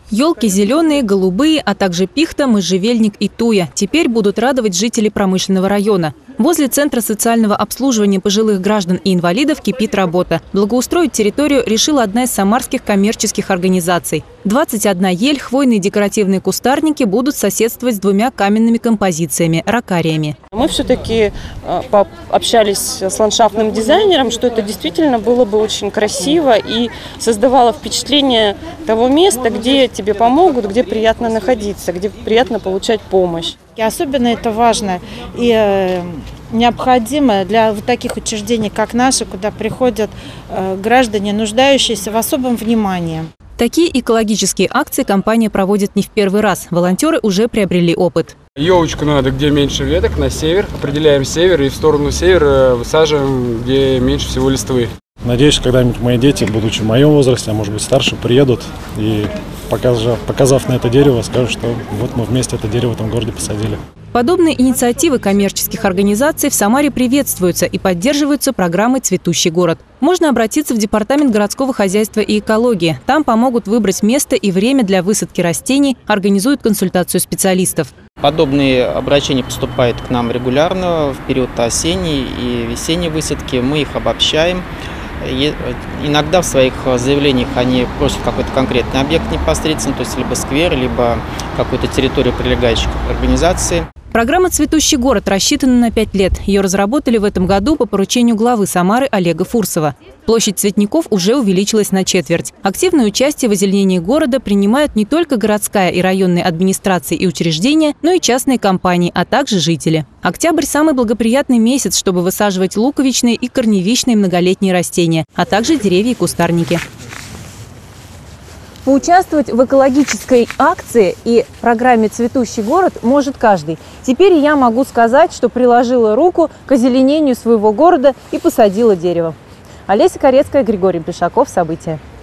Елки зеленые, голубые, а также пихта, можжевельник и туя теперь будут радовать жителей промышленного района. Возле Центра социального обслуживания пожилых граждан и инвалидов кипит работа. Благоустроить территорию решила одна из самарских коммерческих организаций. 21 ель, хвойные декоративные кустарники будут соседствовать с двумя каменными композициями – ракариями. Мы все-таки общались с ландшафтным дизайнером, что это действительно было бы очень красиво и создавало впечатление того места, где тебе помогут, где приятно находиться, где приятно получать помощь. И особенно это важно и необходимо для вот таких учреждений, как наши, куда приходят граждане, нуждающиеся в особом внимании. Такие экологические акции компания проводит не в первый раз. Волонтеры уже приобрели опыт. Елочку надо, где меньше веток, на север. Определяем север и в сторону севера высаживаем, где меньше всего листвы. Надеюсь, когда-нибудь мои дети, будучи в моем возрасте, а может быть старше, приедут и, показав на это дерево, скажут, что вот мы вместе это дерево в этом городе посадили. Подобные инициативы коммерческих организаций в Самаре приветствуются и поддерживаются программой «Цветущий город». Можно обратиться в Департамент городского хозяйства и экологии. Там помогут выбрать место и время для высадки растений, организуют консультацию специалистов. Подобные обращения поступают к нам регулярно в период осенней и весенней высадки. Мы их обобщаем. Иногда в своих заявлениях они просят какой-то конкретный объект непосредственно, то есть либо сквер, либо какую-то территорию прилегающей к организации. Программа «Цветущий город» рассчитана на 5 лет. Ее разработали в этом году по поручению главы Самары Олега Фурсова. Площадь цветников уже увеличилась на четверть. Активное участие в озеленении города принимают не только городская и районные администрации и учреждения, но и частные компании, а также жители. Октябрь – самый благоприятный месяц, чтобы высаживать луковичные и корневищные многолетние растения, а также деревья и кустарники. Поучаствовать в экологической акции и программе «Цветущий город» может каждый. Теперь я могу сказать, что приложила руку к озеленению своего города и посадила дерево. Олеся Корецкая, Григорий Плешаков. События.